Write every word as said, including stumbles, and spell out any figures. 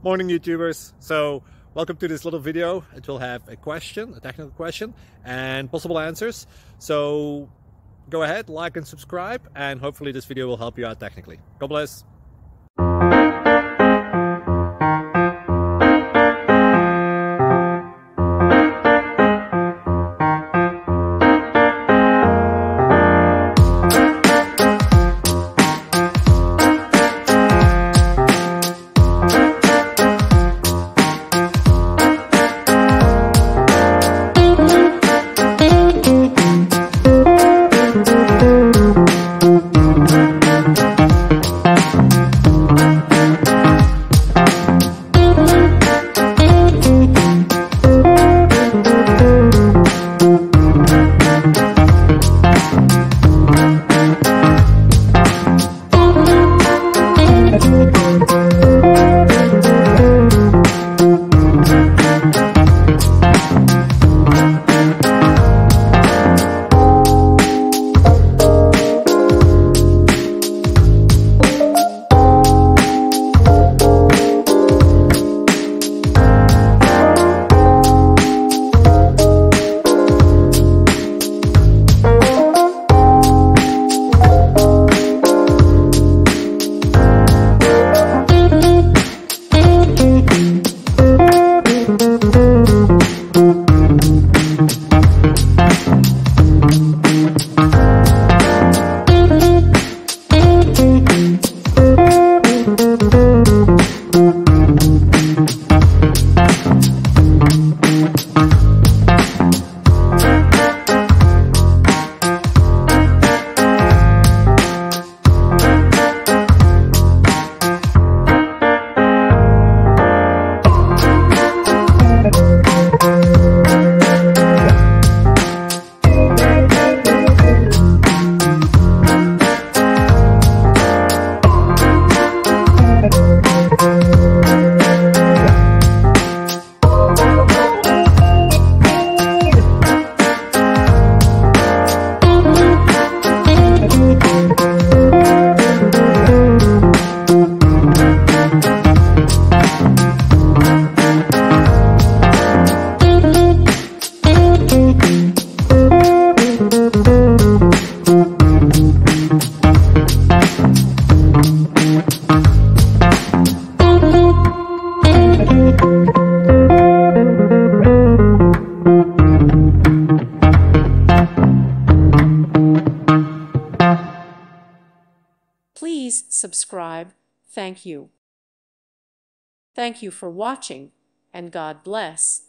Morning YouTubers. So welcome to this little video. It will have a question, a technical question, and possible answers. So go ahead, like and subscribe, and hopefully this video will help you out technically. God bless. Please subscribe. Thank you. Thank you for watching, and God bless.